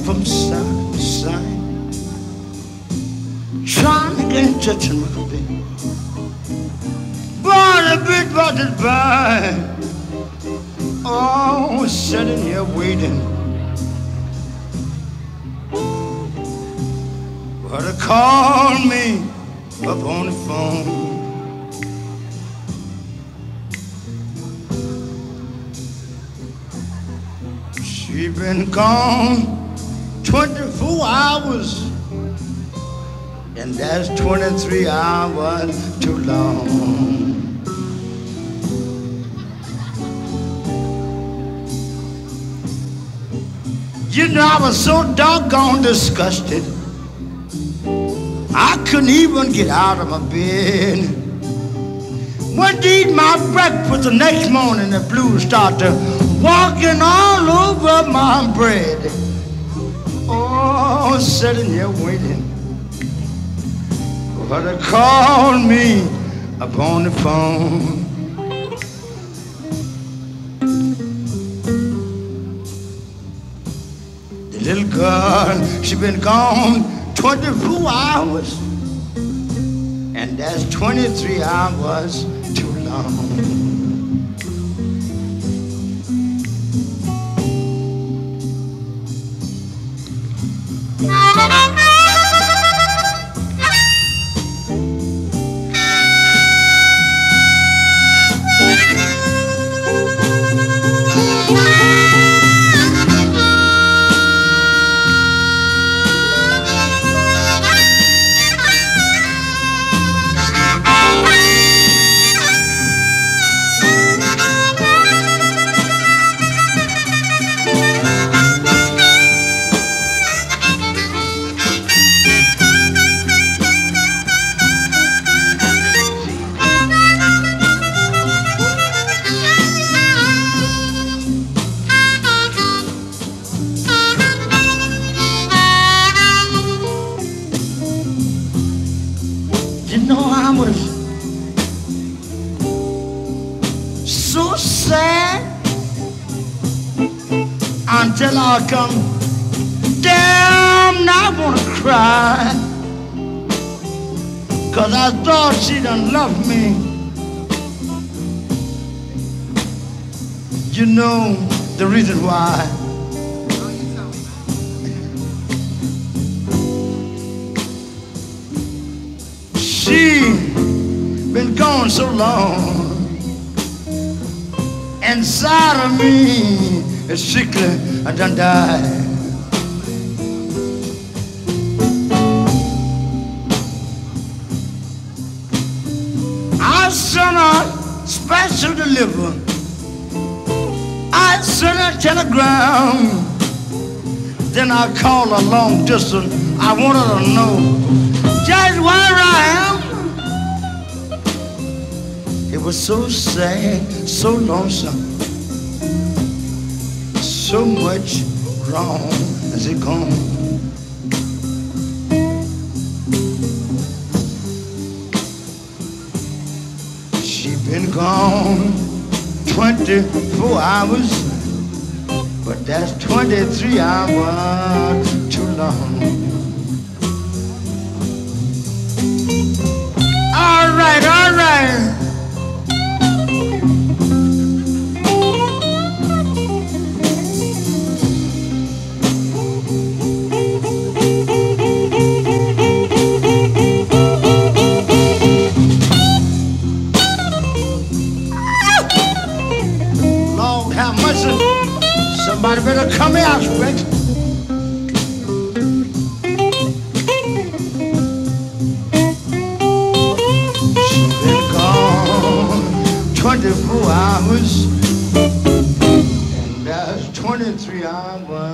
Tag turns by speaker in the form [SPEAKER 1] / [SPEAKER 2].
[SPEAKER 1] from side to side, trying to get in touch with my baby. But a bit brought it by. Oh, sitting here waiting. But they called me up on the phone. She been gone 24 hours, and that's 23 hours too long. You know, I was so doggone disgusted, I couldn't even get out of my bed. Went to eat my breakfast the next morning, the blues started walking all over my bread. Oh, sitting here waiting. But they called me up on the phone. The little girl, she been gone 24 hours, and that's 23 hours too long. Until I come down, I wanna cry, 'cause I thought she done loved me. You know the reason why. She been gone so long, inside of me is sickly, I done died. I sent a special deliver. I sent a telegram. Then I called a long distance. I wanted to know just where I am. It was so sad, so lonesome. So much wrong as it gone. She been gone 24 hours, but that's 23 hours too long. All right, all right. Somebody better come here, I expect. She's been gone 24 hours, and that's 23 hours